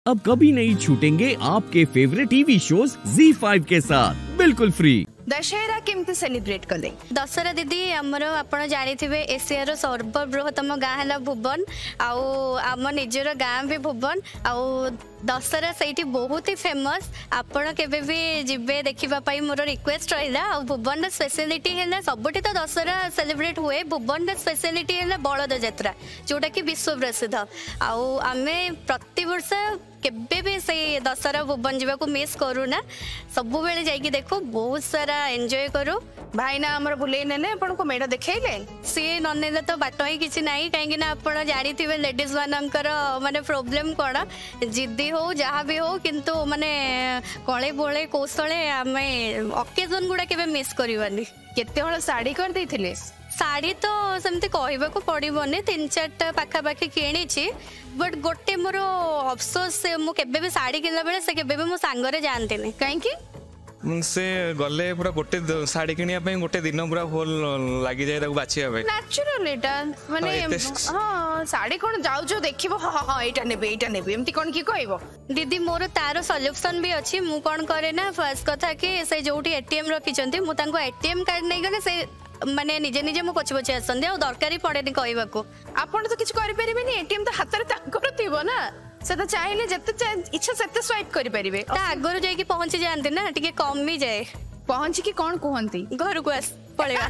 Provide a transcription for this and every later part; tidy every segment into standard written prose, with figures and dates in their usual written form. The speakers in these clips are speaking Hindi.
अब कभी नहीं छूटेंगे आपके फेवरेट टीवी शोज ZEE5 के साथ बिल्कुल फ्री। दशहरा केमती सेलिब्रेट कले? दशहरा दीदी आमर आपण जानिथिबे एशियार सर्वबृहत्तम गाँ है भुवन आम निजर गाँ भी भुवन दशहरा से बहुत ही फेमस। आपण केबे भी जिबे देखिबा पाई मोर रिक्वेस्ट रहिला। भुवन स्पेशलिटी है सबुठी तो दशहरा सेलिब्रेट हुए, भुवन स्पेशलिटी है बलद यात्रा जोटा कि विश्व प्रसिद्ध। आमे प्रति वर्ष केबे भी से दशहरा भुवन जावाक मिस करू ना, सब बेले जाइए देखो, बहुत सारा एंजॉय करू। भाईना आमर बुले नेले आपण को मेढा देखैले, सी ननेले तो बाट ही किसी ना कहीं आपण जानिथिबे लेडीज मानकर माने प्रॉब्लम कोन, जिद्दी हो जहाँ भी हो, किंतु माने कळे बोले कौशले आमे ओकेजन गुडा केबे मिस करिवानी। केते हळ साड़ी कर देथिले? साड़ी तो सेमती कहबाक पड़ोनी, 3-4टा पाखापाखि किणी, बट गोटे मोर अफसोस मु केबे भी साड़ी किनला बेले से केबे भी मो सांगरे जानते नहीं। कहीं से गले पूरा गोटे साड़ी किनिया पे गोटे दिन पूरा होल लागी जाए ताको बाछिया पे नेचुरल एटा माने हां साड़ी कोन जाउ जो देखिबो हां एटा नेबे एमती कोन की कहबो? दीदी मोर तार सॉल्यूशन भी अछि। मु कोन करे ना, फर्स्ट कथा कि से जोटी एटीएम रखिचंती मु तांको एटीएम कार्ड नै गले से माने निजे निजे मु पछ पछ आसंदे आ दरकारी पड़ेनी कहबाको। आपण तो किछ करि परिबेनी, एटीएम तो हाथ रे ताकर थिबो ना, से तो चाहिले जत्ते इच्छा सेते स्वाइप करि परिबे। ता आगरो जाई कि पहुंच जानते ना, टिके कम भी जाए। पहुंच की कोन कहंती घर को आस पड़ेगा।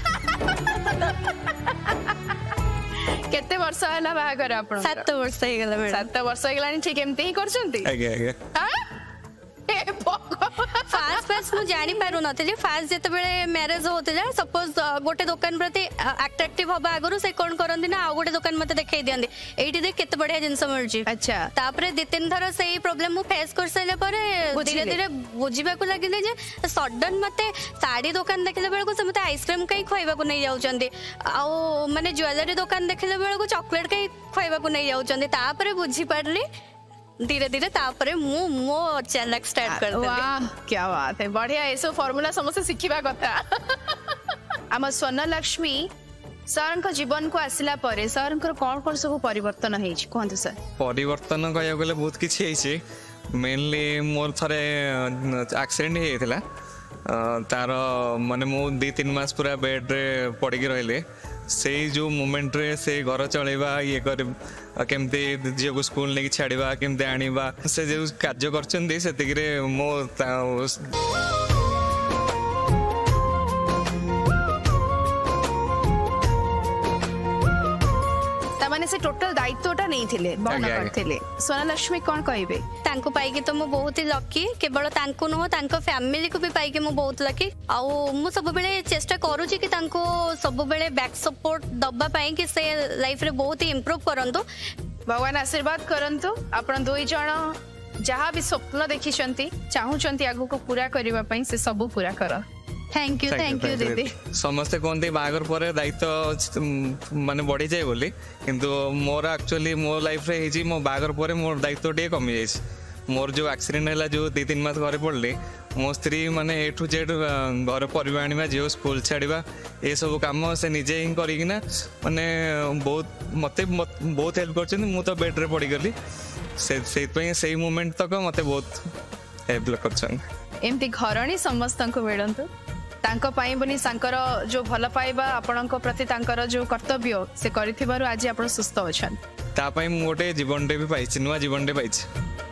केते वर्ष हला बाहागर आपण? 7 वर्ष हे गेला मैडम। 7 वर्ष हे गेलानी, ठीक एमते ही करचंती? आगे आगे हां ए फास्ट मु जानी पारु नथिली। फास्ट जेते बेले मैरिज होतिला, सपोज गोटे दुकान प्रति अट्रैक्टिव हबा आगरु से कोन करंदी ना, आ गोटे दुकान मते देखाई दियंदी एठी देख केते बढ़िया जिंस मिलची। अच्छा, तापरे 2-3 थर सेही प्रॉब्लम मु फेस कर सैले परे धीरे धीरे बुझिबा को लागिले जे सडन मते साड़ी दुकान देखले बेले को से मते आइसक्रीम कई खइबा को नै जाउचंदी, आ माने ज्वेलरी दुकान देखले बेले को चॉकलेट कई खइबा को नै जाउचंदी। तापरे बुझी पड़ली धीरे धीरे, तापरे मो चैनल स्टार्ट कर देली। वाह क्या बात है, बढ़िया। ऐसो फॉर्मूला समस्त शिखिबा कथा। आम स्वर्णलक्ष्मी सर जीवन को आसिला परे सर कौन सब परिवर्तन होइछि कहंतु सर? परिवर्तन कहया गले बहुत किछि हेछि। मेनली मोर थरे एक्सीडेंट हे थिला, तार माने मो 2-3 मास पूरा बेड रे पड़ी रहिले। से जो मोमेंट रे से घर चलेबा ये कर केमते झील को स्कूल लेके छाड़वा केमते आनिबा, से जो कार्य करछन्दी सेतिकरे मो माने से टोटल दायित्वटा नहीं थिले बहन करथिले। स्वर्णलक्ष्मी कोन कहबे? तांको पाई के तो मु बहुत ही लकी, केवल तांको न तांको फैमिली को भी पाई के मु बहुत लकी। आ मु सब बेले चेष्टा करू छी कि तांको सब बेले बैक सपोर्ट दबा पाई कि से लाइफ रे बहुत ही इंप्रूव करंतु। भगवान आशीर्वाद करंतु। आपण दुई जण जहाँ भी स्वप्न देखिछंती चाहूचंती आगु को पूरा करबा पई से सब पूरा कर। थैंक यू दीदी। समस्ते कहते बागर पर दायित्व माने बढ़ी जाए बोली, किंतु मोर एक्चुअली मो लाइफ रे हेजी मो बागर पर मोर दायित्व टे कमी जाइछ। मोर जो एक्सीडेंट हैला जो 2-3 मास घरे पड़ली, मो स्त्री माने ए टू जेड घर परिवार आनिबा जो स्कूल छाड़िबा ए सब काम से निजे ही करिकिना माने बहुत मते बहुत हेल्प करछन। मु तो बेड रे पड़ी गली, से पई से मोमेंट तक मते बहुत हेल्प करछन। एमती घरणी समस्त को मिलंतु तांको पाई बनी सांकर जो भल पाइबा आपणको प्रति तांकर जो कर्तव्य से करिथिबारु आज आपण सुस्थ अछन। ता पई मु गोटे जीवन डे भी पाइछि, नुवा जीवन डे पाइछि।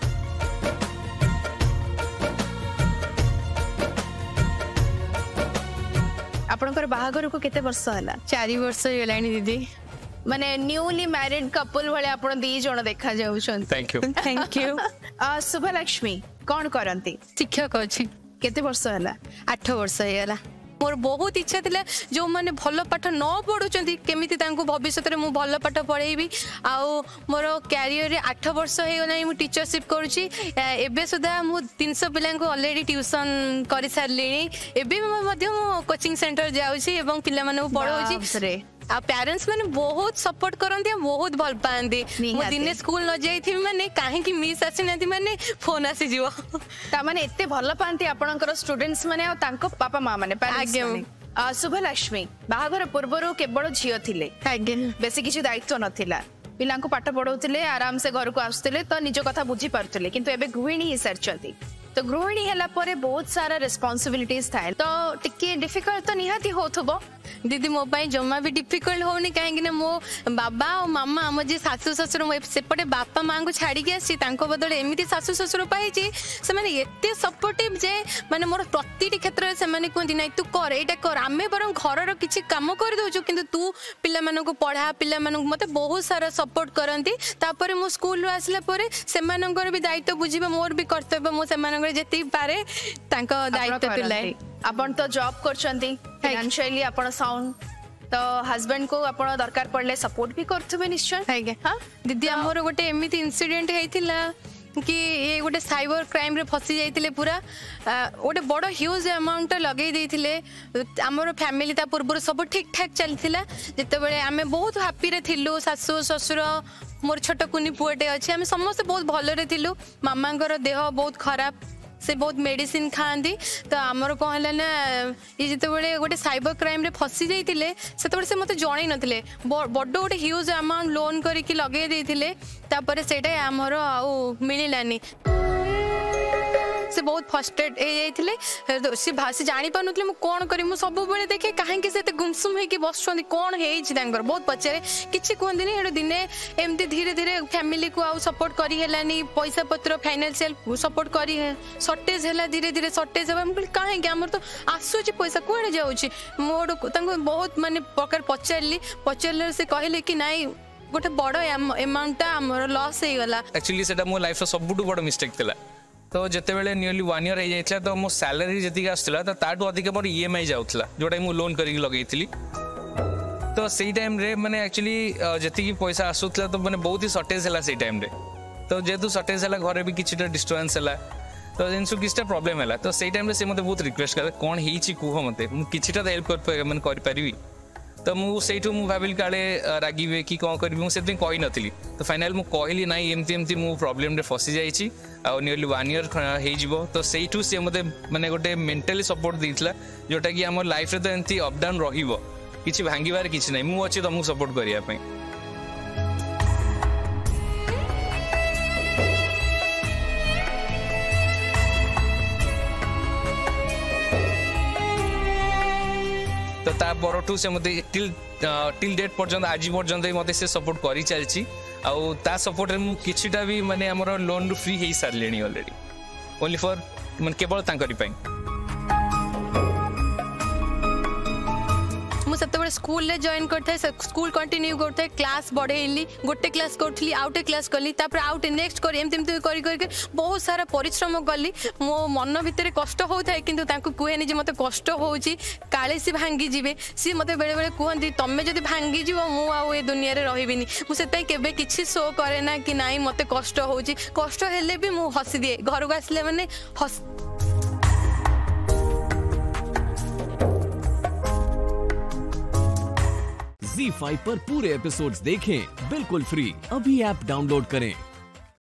आपणकर बाहागर को केते वर्ष हला? 4 वर्ष हेलानी दीदी। माने न्यूली मैरिड कपल वाले आपण 2 जण देखा जाउछन। Thank you. शुभलक्ष्मी कोन करंती? शिक्षक अछि। केते वर्ष हला? 8 वर्ष हेला। मोर बहुत इच्छा थिला जो माने भल पाठ न पढुचंती केमिति तांको भविष्य रे मु भल पाठ पढेबी। आ मोर कैरियर रे 8 वर्ष हे गला मु टीचरशिप करूची। एबे सुधा मु 300 पिलां को ऑलरेडी ट्यूशन करि सारलेनी। एबे मध्य मु कोचिंग सेंटर जाउची एवं पिला माने पढाउची। आ पेरेंट्स माने बहुत सपोर्ट करंती, बहुत भल पांदी। मु दिने स्कूल न जाईथि माने काहे कि मिस आसी नाथि माने फोन आसी जीवो। ता माने एते भल पांती आपणकर स्टूडेंट्स माने आ तांको पापा मां माने पेरेंट्स माने। शुभलक्ष्मी बाहागर पूर्वरु केवल झियो थिले, बेसी किछि दायित्व नथिला, पिला पाठ पढ़ाऊले आराम से घर को आसुले तो निज कथा बुझी पारुले किंतु एबे गृहिणी ही सारी तो गृहिणी है बहुत सारा रेस्पॉन्सिबिलिटीज थाए तो टिके डिफिकल्ट तो निहाती होथबो दीदी मो जमा भी डिफिकल्ट होनी कहीं मो बाबा और मामा आम जी शाशु शशुर सेपटे बापा माँ को छाड़ी आसी बदले एमती शाशु शशुर पाई से एत सपोर्टिव जे माने मोर प्रति क्षेत्र से कहते ना तू कर यहाँ कर आम बर घर किसी कम कर दौचु कि तू पिला को पढ़ा पिला मत बहुत सारा सपोर्ट करती तापर मो स्कूल आसला से भी दायित्व बुझे मोर भी कर्तव्य मुझे जी पारे दायित्व तुलाए आपण तो जॉब करछंती फाइनेंशियली आपण साउंड तो हस्बैंड को आपण दरकार पड़ले सपोर्ट भी करथबे निश्चय है हां दीदी हमर गोटे एमिति इंसिडेंट हेतिला कि ये गोटे साइबर क्राइम रे फसी जाइतिले पूरा गोटे बड़ ह्यूज अमाउंट लगे देइतिले हमर फैमिली ता पूर्व सब ठीक ठाक चलथिला जते बेले आमे बहुत हैप्पी रे थिलु सासु ससुर मोर छोट कुनी पुएटे अछि आमे समस्त बहुत भलो रे थिलु मामांगर देह बहुत खराब से बहुत मेडिसिन खाती तो आमर कौन है ना ये जो गोटे साइबर क्राइम रे फसी जाइए से मत जन नथिले बड़ गोटे ह्यूज अमाउंट लोन करके लगे देइथिले तापर सेटा आमर आउ मिलानी से बहुत फर्स्टेड से जानी पार नुले कौन करी सब बेले देखे कहीं से गुमसुम होगी बस कौन है बहुत पचारे किसी कहते दिने एमती धीरे धीरे फैमिली को आउ सपोर्ट करी पैसा पत्र फाइनेंशियल सपोर्ट करी सर्टेज है धीरे धीरे सर्टेज है कहीं आम तो आसूँ पैसा कौन जाऊँगी मोर बहुत मानने प्रकार पचारे से कहले कि नाई गोटे बड़ एमाउंट आमर लॉस हो गला एक्चुअली सेटा मो लाइफ सबुठु बड़ मिस्टेक थिला तो जिते बेले नियरली 1 ईयर हो जाता तो मो सैलरी जी आसला तो ताठू अधिक मोर EMI जाऊला जोटा मु लोन करके लगे तो सही टाइम रे माने एक्चुअली जी पैसा आसूला तो मैंने बहुत ही सर्टेज है से टाइम रे तो जेहेतु सर्टेज है घर भी किसी डिस्टर्बेंस है तो जिन किसी प्रॉब्लम है तो सही टाइम से मत बहुत रिक्वेस्ट करे कौन होती कह मत किसी हेल्प कर तो मुझे भाविल काले रागिबे कि कौन करी मुझे कही नी तो फाइनाल मुझे कहली ना एमती एमती मु प्रॉब्लम रे फसी जाइए आउ नियरली 1 ईयर हो तो सहीठू सी मत माने गोटे मेंटली सपोर्ट देइथिला जोटा कि आम लाइफ रे तो एमती अप डाउन रहिबो किछि भांगिबार किछि नै मु अछि तुमको सपोर्ट करिया पई तो ता परठू से मते टिल डेट पर्यंत आज पर्यंत मते से सपोर्ट करी चलची आउ ता सपोर्ट रे मु किछिटा भी माने हमर लोन फ्री हे सारलेनी ऑलरेडी ओनली फॉर मन केवल तांकरी पई मुझे स्कूल जॉइन करते स्कूल कंटिन्यू करते क्लास बढ़ेली गोटे क्लास करी आउटे क्लास कली आउटे नेक्स्ट कर एमती बहुत सारा परिश्रम कली मो मन भितर कष्ट होता है किंतु तांको कहेनी जे मते कष्ट होउची काले सी भांगी जीवे सी मते बेले बेले कहती तमे जदि भांगी जीव मु आउ ए दुनिया रे रहिबिनी मु सेताई केबे किछि शो करे ना कि नाई मते कष्ट होउची कष्ट हेले भी मु हसी दिए घर को आसले माने हस ZEE5 पर पूरे एपिसोड्स देखें बिल्कुल फ्री। अभी ऐप डाउनलोड करें।